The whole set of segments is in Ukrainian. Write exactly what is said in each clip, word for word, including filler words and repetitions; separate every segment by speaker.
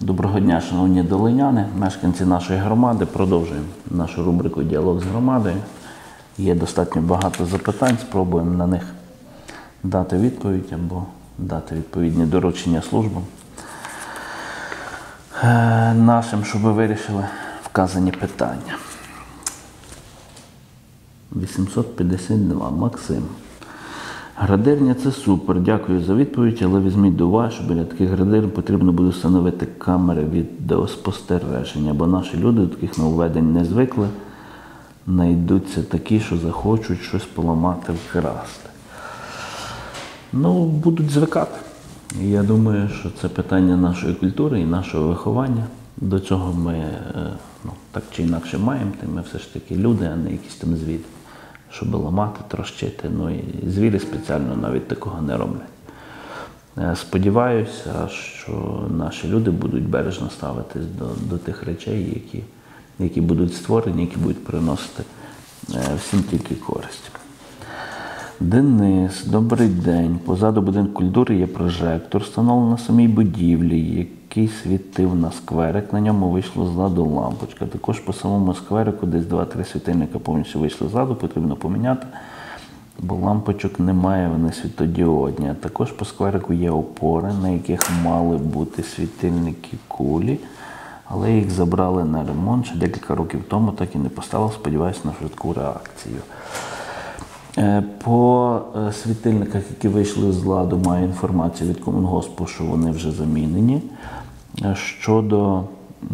Speaker 1: Доброго дня, шановні долиняни, мешканці нашої громади. Продовжуємо нашу рубрику «Діалог з громадою». Є достатньо багато запитань, спробуємо на них дати відповідь або дати відповідні доручення службам нашим, щоб вирішили вказані питання. вісімсот п'ятдесят два. Максим. Градирня – це супер, дякую за відповідь, але візьміть до уваги, що біля таких градирень потрібно буде встановити камери відеоспостереження, бо наші люди до таких нововведень не звикли, знайдуться такі, що захочуть щось поламати, вкрасти. Ну, будуть звикати. Я думаю, що це питання нашої культури і нашого виховання. До цього ми, ну, так чи інакше маємо, ми все ж таки люди, а не якісь там звірі. Щоб ламати, трощити. Ну і звірі спеціально навіть такого не роблять. Сподіваюся, що наші люди будуть бережно ставитись до, до тих речей, які, які будуть створені, які будуть приносити всім тільки користь. Денис, добрий день. Позаду будинку культури є прожектор, встановлений на самій будівлі, який світив на скверик. На ньому вийшло з ладу лампочка. Також по самому скверику десь два-три світильника повністю вийшли з ладу, потрібно поміняти, бо лампочок немає, вони світодіодні. А також по скверику є опори, на яких мали бути світильники кулі, але їх забрали на ремонт ще декілька років тому, так і не поставив, сподіваюся на швидку реакцію. По світильниках, які вийшли з ладу, маю інформацію від Комунгоспу, що вони вже замінені. Щодо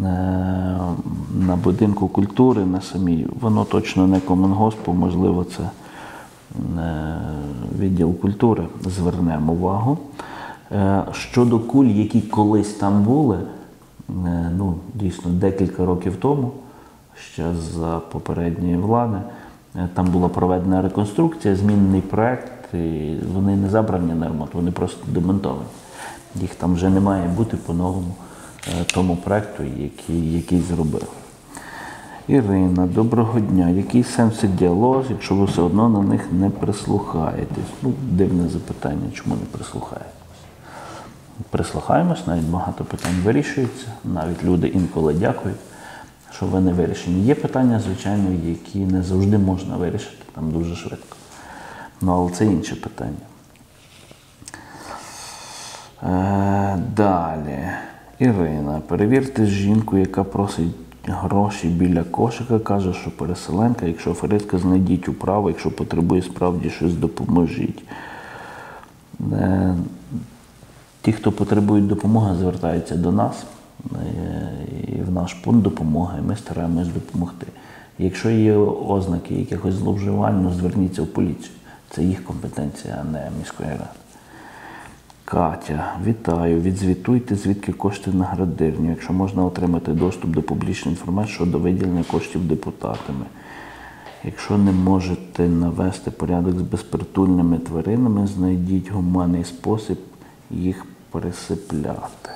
Speaker 1: на будинку культури, на самій, воно точно не Комунгоспу, можливо, це відділ культури, звернемо увагу. Щодо куль, які колись там були, ну, дійсно, декілька років тому, ще за попередньої влади, там була проведена реконструкція, змінений проєкт, і вони не забрані на ремонт, вони просто демонтовані. Їх там вже не має бути по новому тому проєкту, який, який зробили. Ірина, доброго дня. Який сенс діалогу, якщо ви все одно на них не прислухаєтесь? Ну, дивне запитання, чому не прислухаєтесь? Прислухаємось, навіть багато питань вирішується, навіть люди інколи дякують, що вони вирішені. Є питання, звичайно, які не завжди можна вирішити, там дуже швидко. Ну, але це інше питання. Е, далі. Ірина, перевірте жінку, яка просить гроші біля кошика, каже, що переселенка, якщо аферистка, знайдіть управу, якщо потребує справді щось, допоможіть. Е, ті, хто потребують допомоги, звертаються до нас. І в наш пункт допомоги, ми стараємось допомогти. Якщо є ознаки якихось зловживань, ну, зверніться в поліцію. Це їх компетенція, а не міської ради. Катя, вітаю. Відзвітуйте, звідки кошти на градирню. Якщо можна отримати доступ до публічної інформації щодо виділення коштів депутатами. Якщо не можете навести порядок з безпритульними тваринами, знайдіть гуманний спосіб їх пересипляти.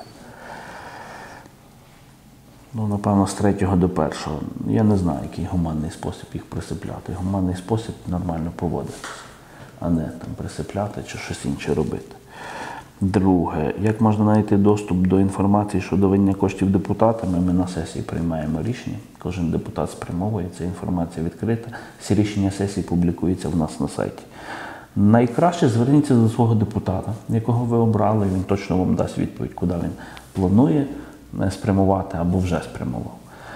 Speaker 1: Ну, напевно, з третього до першого. Я не знаю, який гуманний спосіб їх присипляти. Гуманний спосіб нормально поводитися, а не там присипляти чи щось інше робити. Друге, як можна знайти доступ до інформації щодо виділення коштів депутатами? Ми на сесії приймаємо рішення. Кожен депутат спрямовує, ця інформація відкрита. Всі рішення сесії публікуються в нас на сайті. Найкраще зверніться до свого депутата, якого ви обрали, він точно вам дасть відповідь, куди він планує спрямувати або вже спрямував.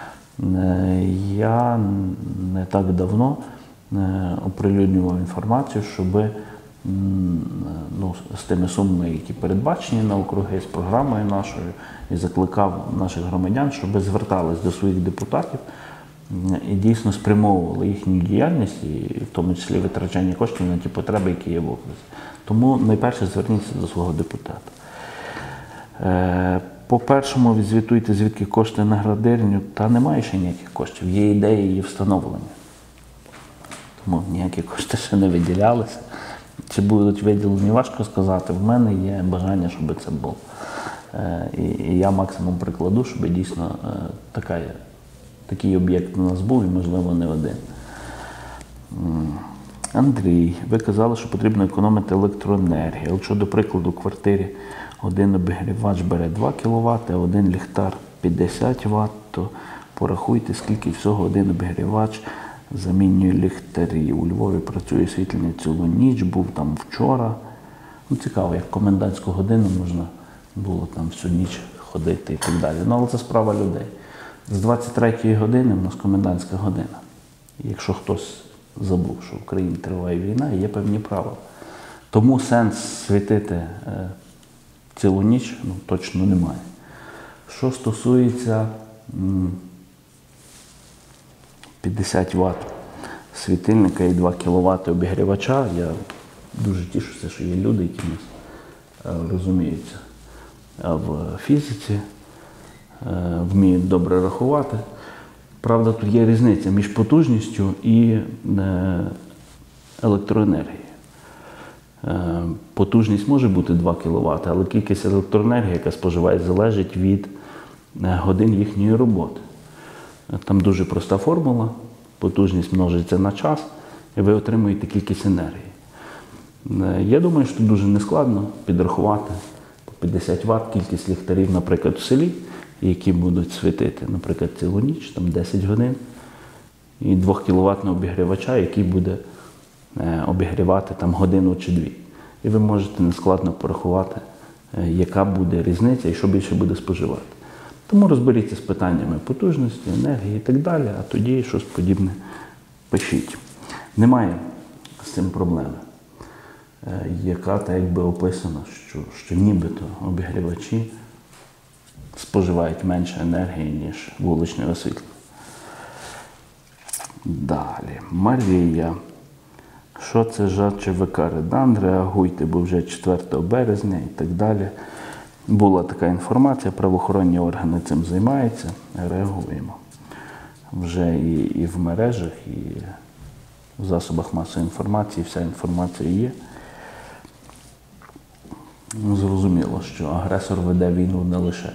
Speaker 1: Я не так давно оприлюднював інформацію, щоб, ну, з тими сумами, які передбачені на округи, з програмою нашою, і закликав наших громадян, щоб звертались до своїх депутатів і дійсно спрямовували їхню діяльність, і в тому числі витрачання коштів на ті потреби, які є в окрузі. Тому найперше зверніться до свого депутата. По-першому, відзвітуйте, звідки кошти на градирню. Та немає ще ніяких коштів, є ідеї її встановлення. Тому ніякі кошти ще не виділялися. Чи будуть виділені, важко сказати. В мене є бажання, щоб це було. І я максимум прикладу, щоб дійсно така, такий об'єкт у нас був, і, можливо, не один. Андрій, ви казали, що потрібно економити електроенергію. От що, до прикладу, в квартирі один обігрівач бере два кіловати, а один ліхтар п'ятдесят ватт, то порахуйте, скільки всього один обігрівач замінює ліхтарі. У Львові працює освітлення цілу ніч, був там вчора. Ну, цікаво, як комендантську годину можна було там всю ніч ходити і так далі. Ну, але це справа людей. З двадцять третьої години в нас комендантська година. І якщо хтось забув, що в Україні триває війна, є певні правила. Тому сенс світити е, цілу ніч ну, точно немає. Що стосується м, п'ятдесят ватт світильника і два кіловати обігрівача, я дуже тішуся, що є люди, які нас е, розуміються в фізиці, е, вміють добре рахувати. Правда, тут є різниця між потужністю і е, електроенергією. Е, потужність може бути два кіловати, але кількість електроенергії, яка споживає, залежить від е, годин їхньої роботи. Там дуже проста формула, потужність множиться на час, і ви отримуєте кількість енергії. Е, я думаю, що дуже нескладно підрахувати по п'ятдесят ватт кількість ліхтарів, наприклад, в селі, які будуть світити, наприклад, цілу ніч, там десять годин, і двохкіловатного обігрівача, який буде е, обігрівати там годину чи дві. І ви можете нескладно порахувати, е, яка буде різниця і що більше буде споживати. Тому розберіться з питаннями потужності, енергії і так далі, а тоді щось подібне пишіть. Немає з цим проблеми, е, яка так якби описана, що, що нібито обігрівачі споживають менше енергії, ніж вуличне освітлення. Далі. Марія. Що це за ЧВК Редан? Реагуйте, бо вже четвертого березня і так далі. Була така інформація, правоохоронні органи цим займаються, реагуємо. Вже і, і в мережах, і в засобах масової інформації, вся інформація є. Зрозуміло, що агресор веде війну не лише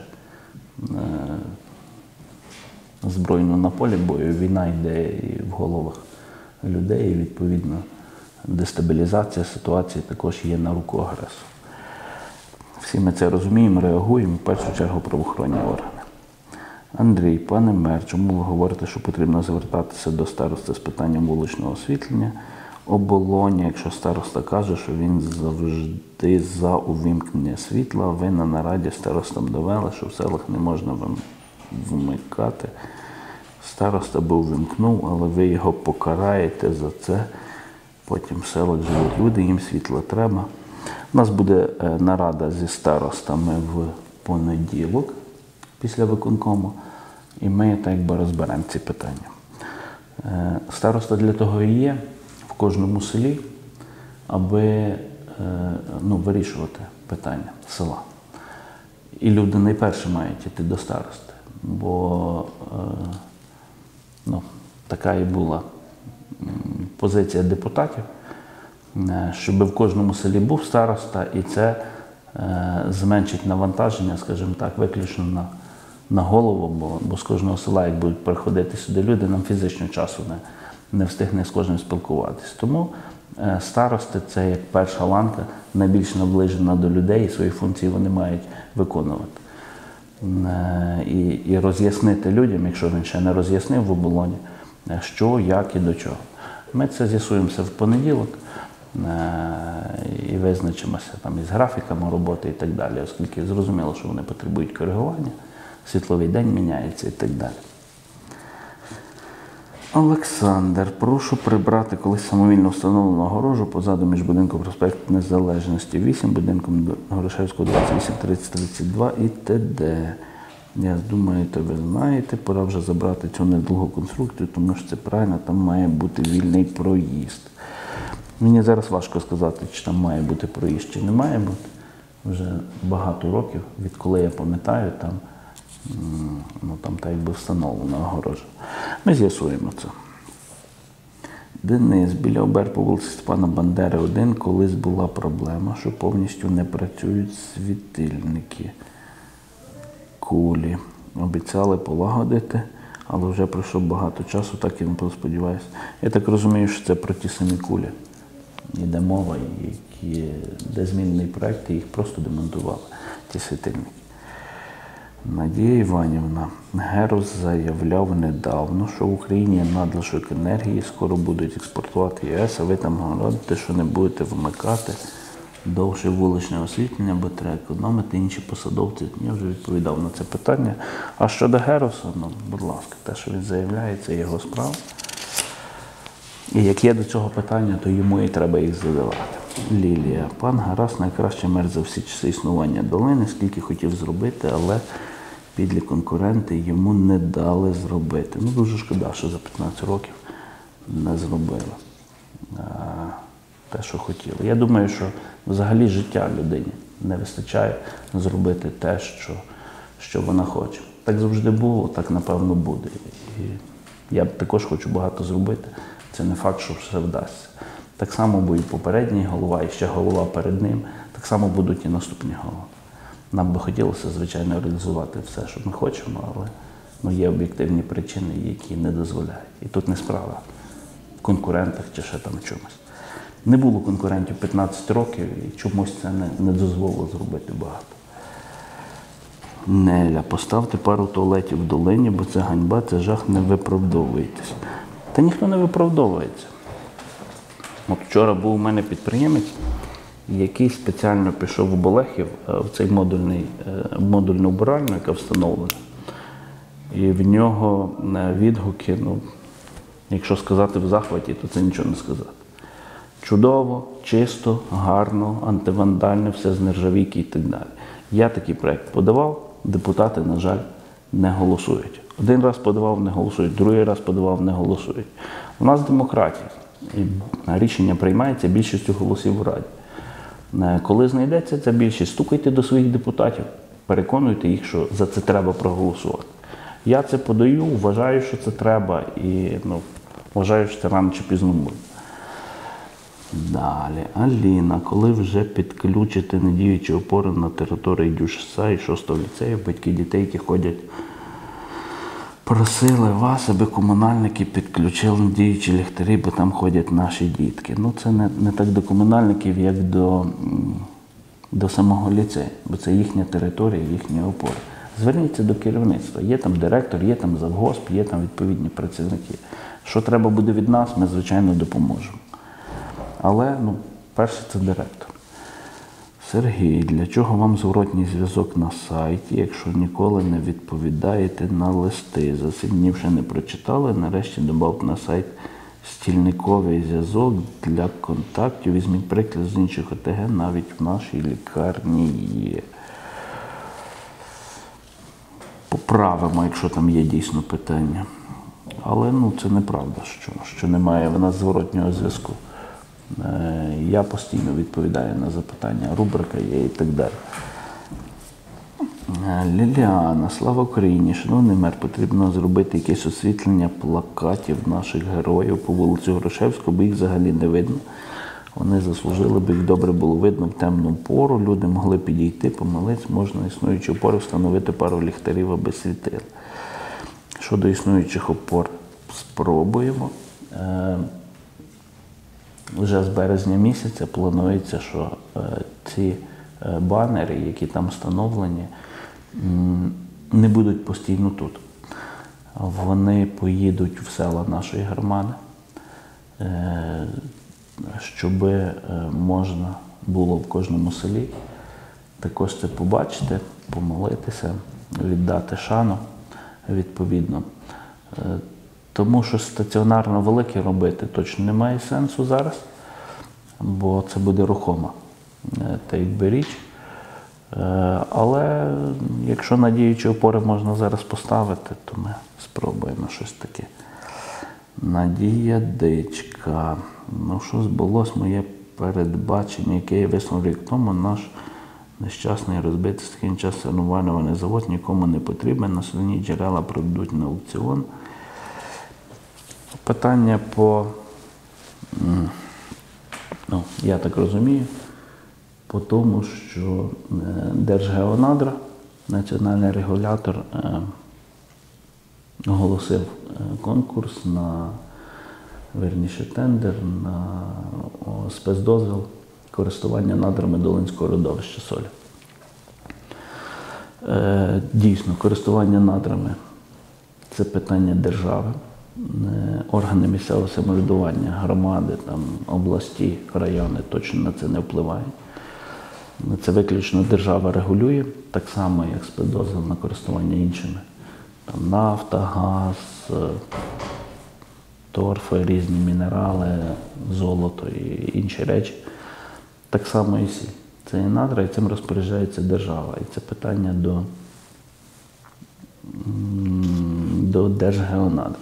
Speaker 1: збройну на полі бою, війна йде і в головах людей, і відповідно дестабілізація ситуації також є на руку агресору. Всі ми це розуміємо, реагуємо, в першу чергу правоохоронні органи. Андрій, пане мер, чому ви говорите, що потрібно звертатися до старости з питанням вуличного освітлення? Оболоні, якщо староста каже, що він завжди за увімкнення світла, ви на нараді старостам довели, що в селах не можна вмикати. Староста би увімкнув, але ви його покараєте за це. Потім в селах живуть люди, їм світло треба. У нас буде нарада зі старостами в понеділок, після виконкому, і ми так якби розберемо ці питання. Староста для того і є в кожному селі, аби ну, вирішувати питання села. І люди найперше мають йти до старости, бо ну, така і була позиція депутатів, щоб в кожному селі був староста, і це е, зменшить навантаження, скажімо так, виключно на, на голову, бо, бо з кожного села, як будуть приходити сюди люди, нам фізично часу не, не встигне з кожним спілкуватись. Тому е, старости – це як перша ланка, найбільш наближена до людей, і свої функції вони мають виконувати. Е, і, і роз'яснити людям, якщо він ще не роз'яснив в оболоні, що, як і до чого. Ми це з'ясуємося в понеділок і визначимося там із графіками роботи і так далі, оскільки зрозуміло, що вони потребують коригування, світловий день міняється і так далі. Олександр, прошу прибрати колись самовільно встановлену огорожу позаду між будинком проспект Незалежності вісім, будинком Грушевського двадцять вісім тридцять тридцять два і т.д. Я думаю, то ви знаєте, пора вже забрати цю недовгу конструкцію, тому що це правильно, там має бути вільний проїзд. Мені зараз важко сказати, чи там має бути проїзд, чи не має бути. Вже багато років, відколи я пам'ятаю, там, ну, там так якби встановлена огорожа. Ми з'ясуємо це. Денис, біля ОБЕР по вулиці Степана Бандери один, колись була проблема, що повністю не працюють світильники. Кулі. Обіцяли полагодити, але вже пройшло багато часу, так і не сподіваюся. Я так розумію, що це про ті самі кулі. Йде мова, які, де змінений проєкт, і їх просто демонтували. ті світильники. Надія Іванівна, Герус заявляв недавно, що в Україні є надлишок енергії, скоро будуть експортувати ЄС, а ви там говорите, що не будете вмикати довше вуличне освітлення, бо треба економити. Інші посадовці, я вже відповідав на це питання. А щодо Геруса, ну, будь ласка, те, що він заявляє, це його справа. І як є до цього питання, то йому і треба їх задавати. Лілія. Пан Гарас найкращий мер за всі часи існування долини, скільки хотів зробити, але підлі конкуренти йому не дали зробити. Ну, дуже шкода, що за п'ятнадцять років не зробили те, що хотіли. Я думаю, що взагалі життя людині не вистачає зробити те, що, що вона хоче. Так завжди було, так напевно буде. І я також хочу багато зробити. Це не факт, що все вдасться. Так само буде попередній голова, і ще голова перед ним. Так само будуть і наступні голови. Нам би хотілося, звичайно, реалізувати все, що ми хочемо, але ну, є об'єктивні причини, які не дозволяють. І тут не справа в конкурентах чи ще там чомусь. Не було конкурентів п'ятнадцять років, і чомусь це не, не дозволило зробити багато. Неля, поставте пару туалетів в долині, бо це ганьба, це жах, не виправдовуєтесь. Та ніхто не виправдовується. От вчора був у мене підприємець, який спеціально пішов в Болехів, в цей модульний, модульну вбиральню, яка встановлена. І в нього відгуки, ну, якщо сказати в захваті, то це нічого не сказати. Чудово, чисто, гарно, антивандально, все з нержавійки і так далі. Я такий проєкт подавав, депутати, на жаль, не голосують. Один раз подавав, не голосують, другий раз подавав, не голосують. У нас демократія. І рішення приймається більшістю голосів в Раді. Коли знайдеться ця більшість, стукайте до своїх депутатів, переконуйте їх, що за це треба проголосувати. Я це подаю, вважаю, що це треба, і ну, вважаю, що це рано чи пізно буде. Далі. Аліна, коли вже підключити недіючі опори на території ДЮСШ і шостого ліцею, батьки дітей, які ходять, просили вас, аби комунальники підключили недіючі ліхтарі, бо там ходять наші дітки. Ну, це не, не так до комунальників, як до, до самого ліцею, бо це їхня територія, їхні опори. Зверніться до керівництва. Є там директор, є там завгосп, є там відповідні працівники. Що треба буде від нас, ми, звичайно, допоможемо. Але, ну, перше, це директор. Сергій, для чого вам зворотній зв'язок на сайті, якщо ніколи не відповідаєте на листи? За сім днів ще не прочитали, нарешті додав на сайт стільниковий зв'язок для контактів. Візьміть приклад з інших ОТГ, навіть в нашій лікарні є. Поправимо, якщо там є дійсно питання. Але, ну, це неправда, що, що немає в нас зворотнього зв'язку. Я постійно відповідаю на запитання, рубрика є і так далі. Ліліана, слава Україні, шановний мер, потрібно зробити якесь освітлення плакатів наших героїв по вулиці Грушевського, бо їх взагалі не видно. Вони заслужили, бо їх добре було видно в темну пору, люди могли підійти, помолитися, можна існуючі опори встановити пару ліхтарів, аби світили. Щодо існуючих опор, спробуємо. Вже з березня місяця планується, що ці банери, які там встановлені, не будуть постійно тут. Вони поїдуть в села нашої громади, щоб можна було в кожному селі також це побачити, помолитися, віддати шану відповідно. Тому що стаціонарно велике робити точно немає сенсу зараз, бо це буде рухома та якби річ. Але якщо надіючі опори можна зараз поставити, то ми спробуємо щось таке. Надія Дичка. Ну що збулось моє передбачення, яке я висунув рік тому, наш нещасний розбитий такий час санувальний завод нікому не потрібен, населені джерела продадуть на аукціон. Питання по, ну, я так розумію, по тому, що Держгеонадра, національний регулятор, оголосив конкурс на, верніше, тендер на спецдозвіл користування надрами Долинського родовища солі. Е, Дійсно, користування надрами – це питання держави. Е, Органи місцевого самоврядування, громади, там, області, райони точно на це не впливають. Це виключно держава регулює, так само, як спецдозвіл на користування іншими. Там, нафта, газ, торфи, різні мінерали, золото і інші речі. Так само і сіль. Це і надра, і цим розпоряджається держава. І це питання до, до Держгеонадр.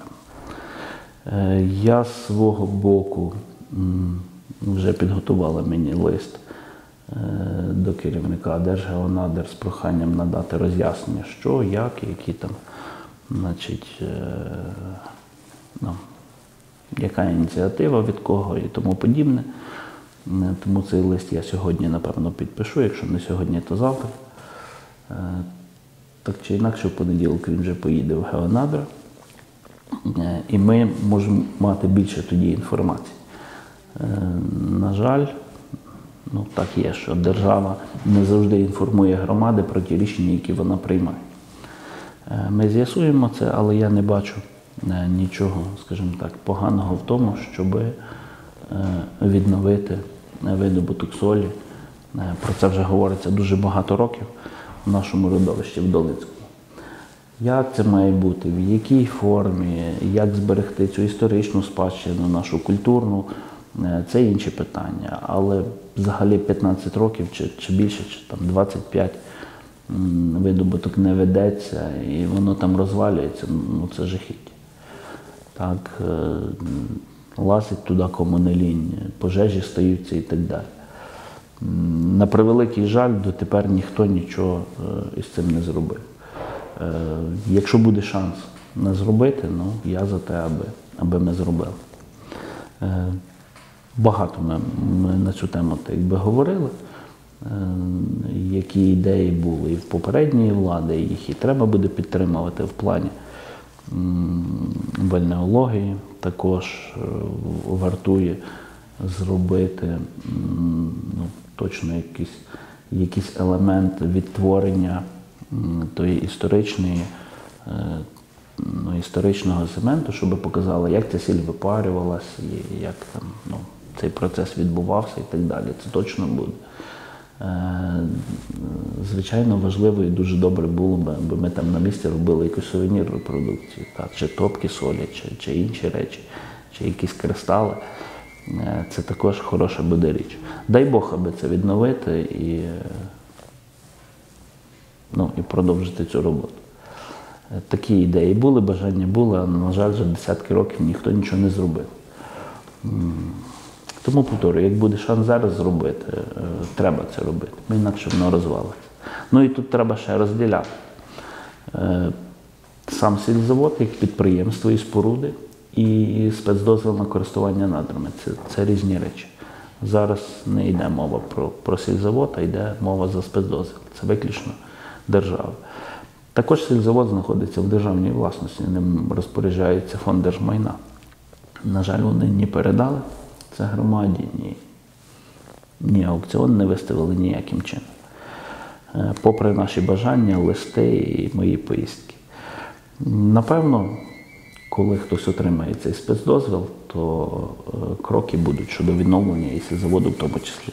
Speaker 1: Я з свого боку вже підготувала мені лист до керівника Держгеонадр з проханням надати роз'яснення, що, як, які там, значить, ну, яка ініціатива від кого і тому подібне. Тому цей лист я сьогодні, напевно, підпишу, якщо не сьогодні, то завтра. Так чи інакше, в понеділок він вже поїде в Геонадр, і ми можемо мати більше тоді інформації. На жаль, ну так є, що держава не завжди інформує громади про ті рішення, які вона приймає. Ми з'ясуємо це, але я не бачу нічого, скажімо так, поганого в тому, щоб відновити видобуток солі. Про це вже говориться дуже багато років в нашому родовищі в Долинському. Як це має бути, в якій формі, як зберегти цю історичну спадщину, нашу культурну, це інші питання. Але взагалі п'ятнадцять років чи, чи більше, чи там двадцять п'ять видобуток не ведеться і воно там розвалюється, ну це жахіття. Так, лазить туди кому не лінь, пожежі стаються і так далі. На превеликий жаль, дотепер ніхто нічого із цим не зробив. Якщо буде шанс не зробити, ну я за те, аби, аби ми зробили. Багато ми, ми на цю тему так якби говорили, які ідеї були і в попередньої влади, їх і треба буде підтримувати в плані бальнеології. Також вартує зробити ну, точно якийсь, якийсь елемент відтворення тої історичної, ну, історичного цементу, щоб показали, як ця сіль випарювалася, як там, ну, цей процес відбувався і так далі. Це точно буде. Звичайно, важливо і дуже добре було б, аби ми там на місці робили якусь сувенірну продукцію, так, чи топки солі, чи, чи інші речі, чи якісь кристали. Це також хороша буде річ. Дай Бог, аби це відновити і, ну, і продовжити цю роботу. Такі ідеї були, бажання були, але, на жаль, вже десятки років ніхто нічого не зробив. Тому, повторюю, як буде шанс зараз зробити, треба це робити, бо інакше воно розвалиться. Ну і тут треба ще розділяти. Сам сільзавод як підприємство і споруди, і спецдозвіл на користування надрами. Це, це різні речі. Зараз не йде мова про, про сільзавод, а йде мова за спецдозвіл. Це виключно держава. Також сільзавод знаходиться в державній власності, ним розпоряджається фонд держмайна. На жаль, вони не передали це громаді, ні, ні аукціон не виставили ніяким чином. Попри наші бажання, листи і мої поїздки. Напевно, коли хтось отримає цей спецдозвіл, то кроки будуть щодо відновлення і сільзаводу в тому числі.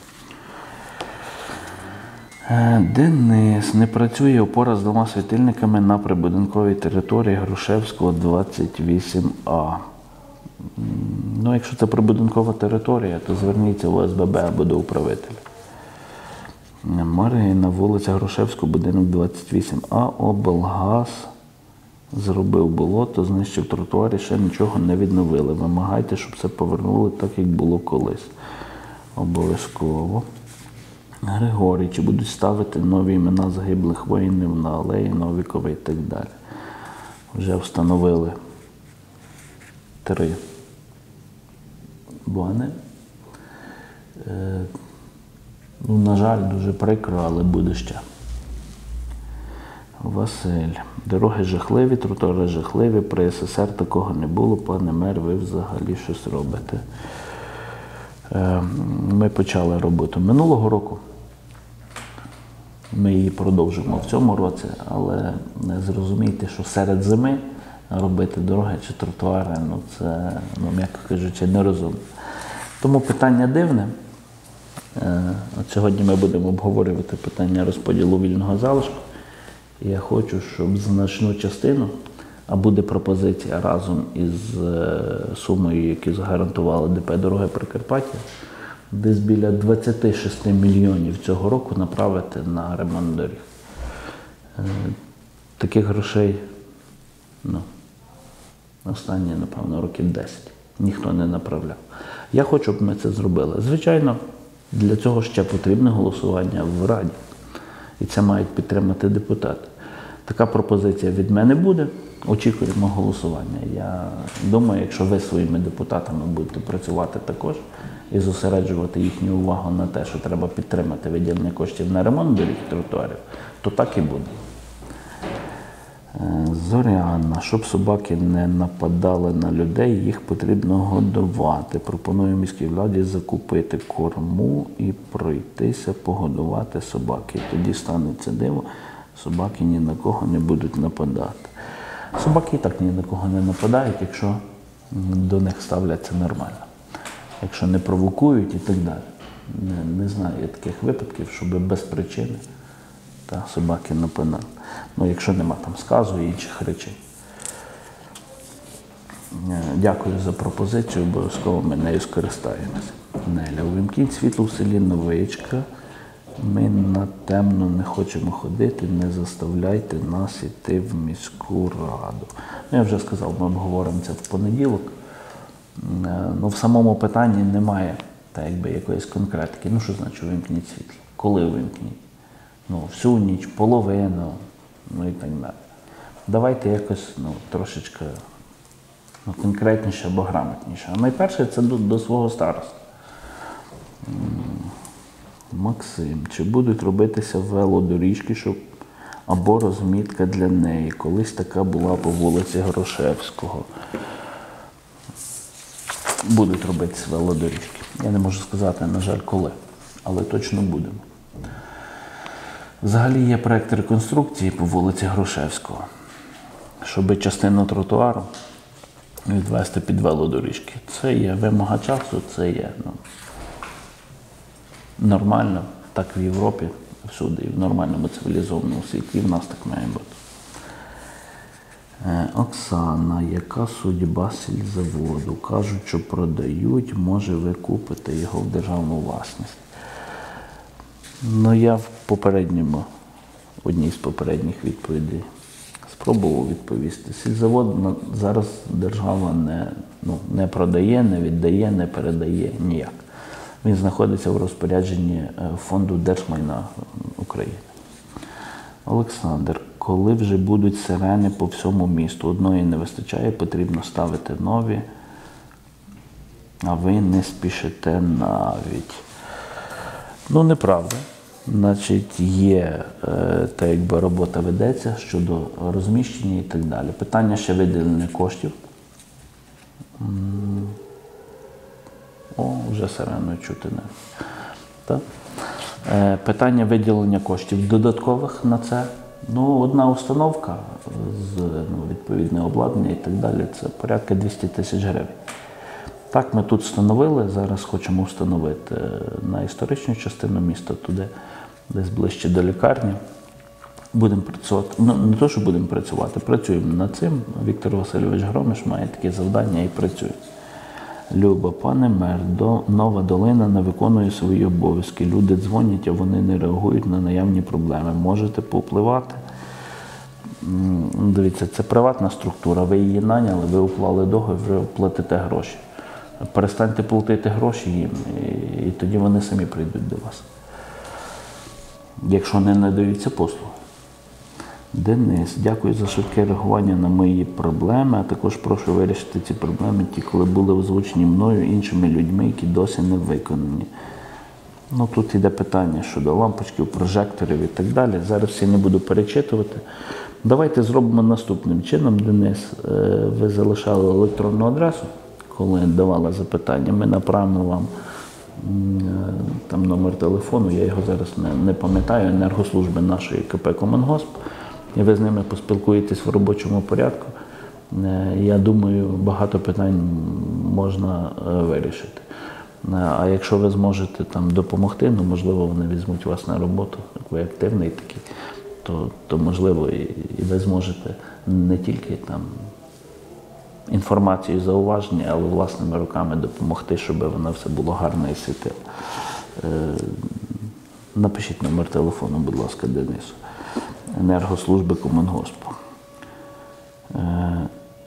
Speaker 1: Денис. Не працює опора з двома світильниками на прибудинковій території Грушевського, двадцять вісім А. Ну, якщо це прибудинкова територія, то зверніться в О С Б Б або до управителя. Марина, вулиця Грушевського, будинок двадцять вісім А, облгаз зробив болото, знищив тротуар і ще нічого не відновили. Вимагайте, щоб все повернули так, як було колись. Обов'язково. Григорій, чи будуть ставити нові імена загиблих воїнів на алеї Новікова і так далі. Вже встановили три бани. Е, ну, на жаль, дуже прикро, але буде ще. Василь. Дороги жахливі, тротуари жахливі, при С С С Р такого не було. Пане мер, ви взагалі щось робите. Е, ми почали роботу минулого року. Ми її продовжимо в цьому році, але зрозумійте, що серед зими робити дороги чи тротуари, ну це, ну, м'яко кажучи, нерозумно. Тому питання дивне. От сьогодні ми будемо обговорювати питання розподілу вільного залишку. І я хочу, щоб значну частину, а буде пропозиція разом із сумою, яку загарантували ДП «Дороги Прикарпаття», десь біля двадцять шість мільйонів цього року направити на ремонт доріг. Таких грошей, ну, останні, напевно, років десять ніхто не направляв. Я хочу, щоб ми це зробили. Звичайно, для цього ще потрібне голосування в Раді. І це мають підтримати депутати. Така пропозиція від мене буде. Очікуємо голосування. Я думаю, якщо ви своїми депутатами будете працювати також і зосереджувати їхню увагу на те, що треба підтримати виділення коштів на ремонт доріг і тротуарів, то так і буде. Зоряна. Щоб собаки не нападали на людей, їх потрібно годувати. Пропоную міській владі закупити корму і пройтися погодувати собаки. Тоді станеться диво, собаки ні на кого не будуть нападати. Собаки і так ні на кого не нападають, якщо до них ставляться нормально. Якщо не провокують і так далі. Не, не знаю таких випадків, щоб без причини та собаки нападали. Ну, якщо нема там сказу і інших речей. Дякую за пропозицію, обов'язково ми нею скористаємося. Неля, увімкніть світло в селі Новичка. Ми на темно не хочемо ходити, не заставляйте нас йти в міську раду. Ну, я вже сказав, ми обговоримо це в понеділок. Ну, в самому питанні немає та, якби, якоїсь конкретики. Ну, що значить увімкніть світло? Коли увімкніть? Ну, всю ніч, половину, ну і так далі. Давайте якось, ну, трошечки, ну, конкретніше або грамотніше. А найперше це до, до свого староста. Максим, чи будуть робитися велодоріжки, щоб або розмітка для неї? Колись така була по вулиці Грушевського. Будуть робитися велодоріжки. Я не можу сказати, на жаль, коли, але точно будемо. Взагалі є проєкт реконструкції по вулиці Грушевського, щоб частину тротуару відвести під велодоріжки. Це є вимога часу, це є, ну, нормально, так в Європі, всюди, і в нормальному цивілізованому світі, і в нас так має бути. Е, Оксана, яка судьба сільзаводу? Кажуть, що продають, може ви купите його в державну власність. Ну, я в попередньому, одній з попередніх відповідей спробував відповісти. Сільзавод зараз держава не, ну, не продає, не віддає, не передає ніяк. Він знаходиться в розпорядженні Фонду держмайна України. Олександр, коли вже будуть сирени по всьому місту? Одної не вистачає, потрібно ставити нові, а ви не спішите навіть. Ну, неправда. Значить, є, та якби робота ведеться щодо розміщення і так далі. Питання ще виділення коштів. О, вже сиреною чути не. Так? Питання виділення коштів додаткових на це. Ну, одна установка з, ну, відповідне обладнання і так далі, це порядка двісті тисяч гривень. Так, ми тут встановили, зараз хочемо встановити на історичну частину міста, туди, десь ближче до лікарні. Будемо працювати, ну, не то, що будемо працювати, працюємо над цим. Віктор Васильович Громиш має такі завдання і працює. Люба, пане мер, до, Нова Долина не виконує свої обов'язки. Люди дзвонять, а вони не реагують на наявні проблеми. Можете попливати? Дивіться, це приватна структура, ви її наняли, ви уклали договір, ви платите гроші. Перестаньте платити гроші їм, і, і тоді вони самі прийдуть до вас. Якщо не надаються послуги. Денис, дякую за швидке реагування на мої проблеми, а також прошу вирішити ці проблеми, ті, коли були озвучені мною, іншими людьми, які досі не виконані. Ну, тут йде питання щодо лампочків, прожекторів і так далі. Зараз всі не буду перечитувати. Давайте зробимо наступним чином, Денис. Ви залишали електронну адресу, коли давали запитання. Ми направимо вам там номер телефону, я його зараз не, не пам'ятаю, енергослужби нашої КП «Комунгосп», і ви з ними поспілкуєтесь в робочому порядку. Я думаю, багато питань можна вирішити. А якщо ви зможете там допомогти, ну, можливо, вони візьмуть вас на роботу, як ви активний такий, то, то можливо, і, і ви зможете не тільки там інформацію, зауваження, але власними руками допомогти, щоб воно все було гарно і світило. Е, напишіть номер телефону, будь ласка, Денису. Енергослужби Комунгоспу. Е,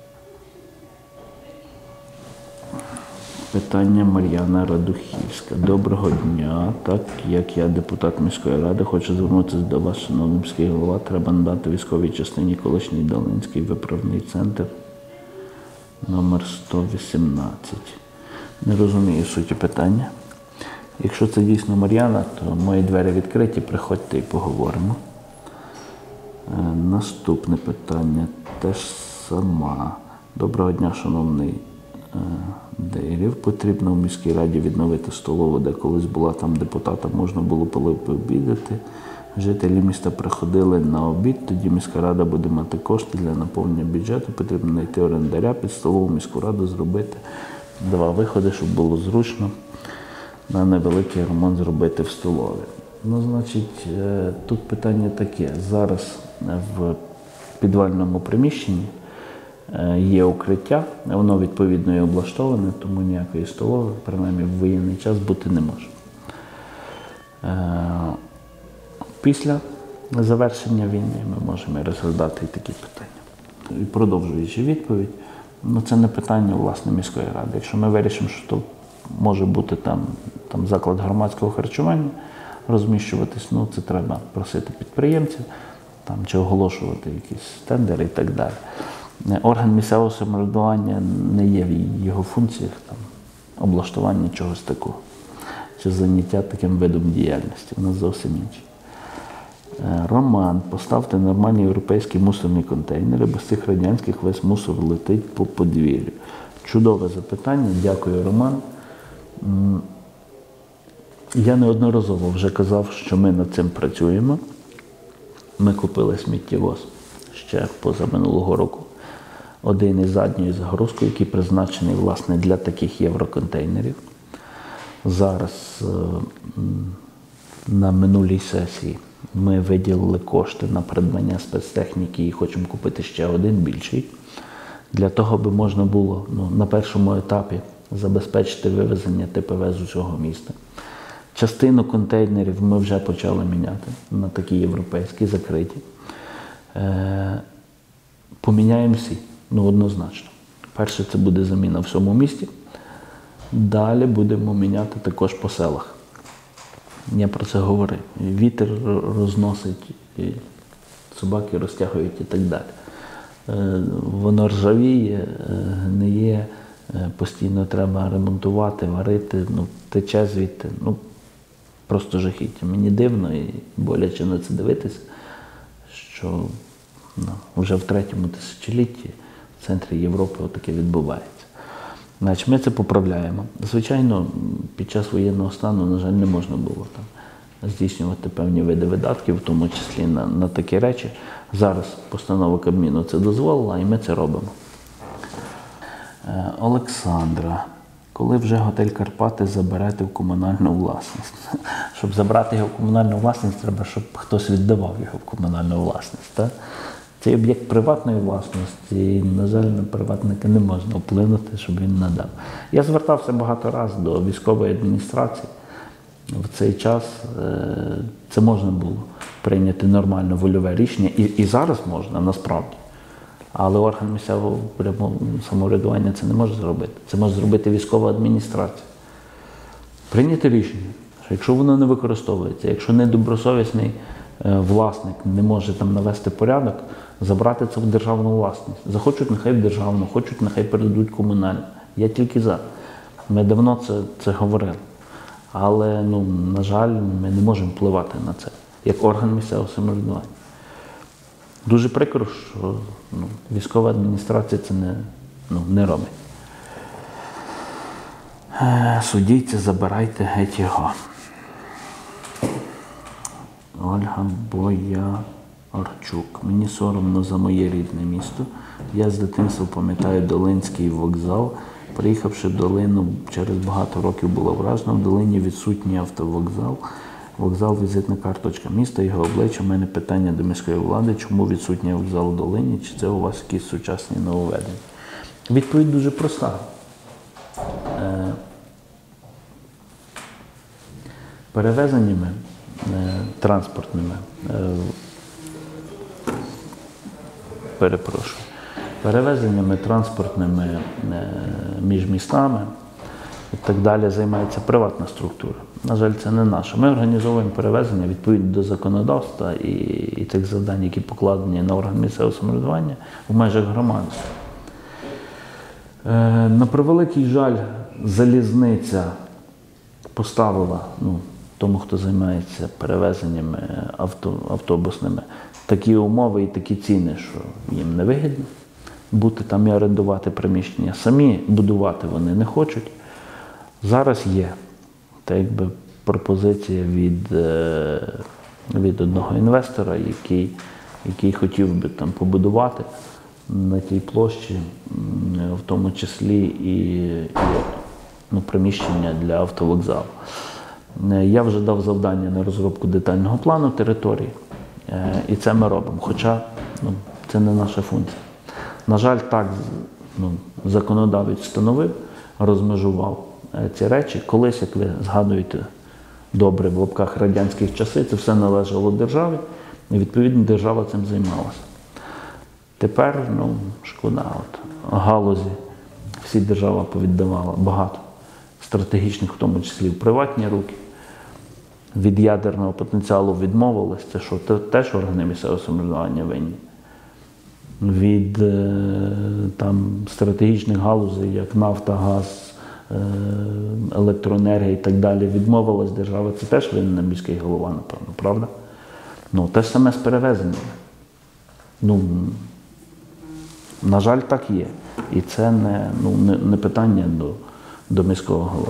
Speaker 1: Питання Мар'яна Радухівська. Доброго дня. Так як я депутат міської ради, хочу звернутися до вас, шановний міський голова. Треба надати військовій частині колишній Долинський виправний центр номер сто вісімнадцять. Не розумію суті питання. Якщо це дійсно Мар'яна, то мої двері відкриті, приходьте і поговоримо. Е, наступне питання теж сама. Доброго дня, шановний Дейрів. Потрібно в міській раді відновити столову, де колись була, там депутата можна було пообідати. Жителі міста приходили на обід, тоді міська рада буде мати кошти для наповнення бюджету. Потрібно знайти орендаря, під столову міську раду зробити два виходи, щоб було зручно на невеликий ремонт зробити в столові. Ну, значить, тут питання таке. Зараз в підвальному приміщенні є укриття, воно відповідно і облаштоване, тому ніякої столової, принаймні в воєнний час, бути не може. Після завершення війни ми можемо розглядати і такі питання. І продовжуючи відповідь, ну це не питання власне міської ради. Якщо ми вирішимо, що то може бути там, там заклад громадського харчування, розміщуватись, ну це треба просити підприємців, там, чи оголошувати якісь тендери і так далі. Орган місцевого самоврядування не є в його функціях там, облаштування чогось такого, чи заняття таким видом діяльності. У нас зовсім інші. Роман, поставте нормальні європейські мусорні контейнери, без цих радянських весь мусор летить по подвір'ю. Чудове запитання, дякую, Роман. Я неодноразово вже казав, що ми над цим працюємо. Ми купили сміттєвоз ще позаминулого року. Один із задньою загрузкою, який призначений, власне, для таких євроконтейнерів. Зараз на минулій сесії ми виділили кошти на придбання спецтехніки і хочемо купити ще один більший. Для того, аби можна було ну, на першому етапі забезпечити вивезення ТПВ з усього міста. Частину контейнерів ми вже почали міняти на такі європейські, закриті. Е, поміняємо всі, ну однозначно. Перше, це буде заміна в всьому місті. Далі будемо міняти також по селах. Я про це говорив. Вітер розносить, і собаки розтягують і так далі. Е, воно ржавіє, гниє, постійно треба ремонтувати, варити, ну, тече звідти. Ну, просто жахіття. Мені дивно і боляче на це дивитися, що ну, вже в третьому тисячолітті в центрі Європи отаке відбувається. Значить, ми це поправляємо. Звичайно, під час воєнного стану, на жаль, не можна було там здійснювати певні види видатків, в тому числі на, на такі речі. Зараз постанова Кабміну це дозволила, і ми це робимо. Е, Олександра. Коли вже готель «Карпати» заберете в комунальну власність? Щоб забрати його в комунальну власність, треба, щоб хтось віддавав його в комунальну власність. Так? Цей об'єкт приватної власності, і, на жаль, на приватника не можна вплинути, щоб він надав. Я звертався багато разів до військової адміністрації. В цей час це можна було прийняти нормально вольове рішення, і, і зараз можна, насправді. Але орган місцевого самоврядування це не може зробити. Це може зробити військова адміністрація. Прийняти рішення, що якщо воно не використовується, якщо недобросовісний власник не може там навести порядок, забрати це в державну власність. Захочуть, нехай в державну, хочуть, нехай передадуть комунальну. Я тільки за. Ми давно це, це говорили. Але, ну, на жаль, ми не можемо впливати на це, як орган місцевого самоврядування. Дуже прикро, що ну, військова адміністрація це не, ну, не робить. Е, Судіться, забирайте геть його. Ольга Боярчук. Мені соромно за моє рідне місто. Я з дитинства пам'ятаю Долинський вокзал. Приїхавши в Долину, через багато років була вражена. В Долині відсутній автовокзал. Вокзал – візитна карточка міста, його обличчя. У мене питання до міської влади, чому відсутній вокзал в Долині, чи це у вас якісь сучасні нововведення? Відповідь дуже проста. Е, перевезеннями е, транспортними, е, перепрошую, перевезеннями транспортними е, між містами і так далі займається приватна структура. На жаль, це не наша. Ми організовуємо перевезення відповідно до законодавства і, і тих завдань, які покладені на орган місцевого самоврядування в межах громади. Е, на превеликий жаль, залізниця поставила ну, тому, хто займається перевезеннями авто, автобусними, такі умови і такі ціни, що їм не вигідно бути там і орендувати приміщення. Самі будувати вони не хочуть. Зараз є та якби пропозиція від, від одного інвестора, який, який хотів би там побудувати на тій площі, в тому числі і, і ну, приміщення для автовокзалу. Я вже дав завдання на розробку детального плану території, і це ми робимо, хоча ну, це не наша функція. На жаль, так ну, законодавець встановив, розмежував ці речі. Колись, як ви згадуєте добре, в лапках радянських часи, це все належало державі, і відповідно держава цим займалася. Тепер, ну, шкода, от, галузі всі держава повіддавала багато стратегічних, в тому числі в приватні руки. Від ядерного потенціалу відмовились, це що, теж органи місцевого самоврядування винні. Від там, стратегічних галузей, як нафта, газ, електроенергія і так далі, відмовилась держава, це теж винен міський голова, напевно, правда? Ну, те ж саме з перевезеннями. Ну, на жаль, так є. І це не, ну, не, не питання до, до міського голови.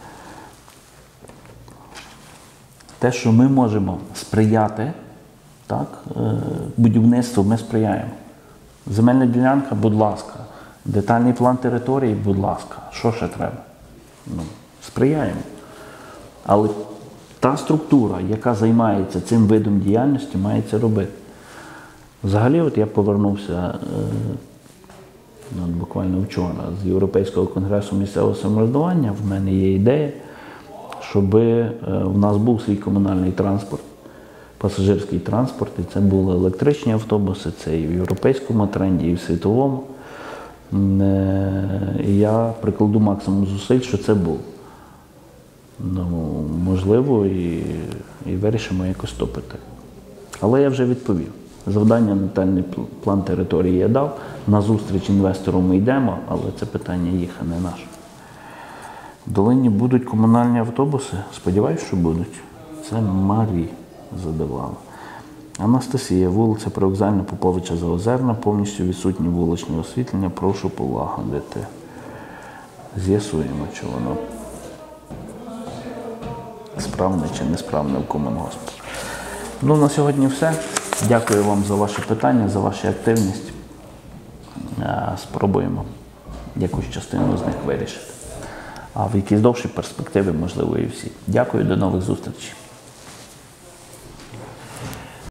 Speaker 1: Те, що ми можемо сприяти, так, будівництву, ми сприяємо. Земельна ділянка, будь ласка. Детальний план території, будь ласка. Що ще треба? Ну, сприяємо. Але та структура, яка займається цим видом діяльності, має це робити. Взагалі, от я повернувся ну, буквально вчора з Європейського конгресу місцевого самоврядування. В мене є ідея, щоб в нас був свій комунальний транспорт, пасажирський транспорт, і це були електричні автобуси, це і в європейському тренді, і в світовому. І я прикладу максимум зусиль, що це було. Ну, можливо, і, і вирішимо якось топити. Але я вже відповів. Завдання на детальний план території я дав. На зустріч інвестору ми йдемо, але це питання їх, а не наше. В Долині будуть комунальні автобуси? Сподіваюсь, що будуть. Це Марі задавала. Анастасія, вулиця Привокзальна, Поповича, Заозерна, повністю відсутнє вуличне освітлення, прошу полагодити. З'ясуємо, чи воно справне чи несправне в комунгоспі. Ну, на сьогодні все. Дякую вам за ваші питання, за вашу активність. Спробуємо якусь частину з них вирішити. А в якійсь довшій перспективі, можливо, і всі. Дякую, до нових зустрічей.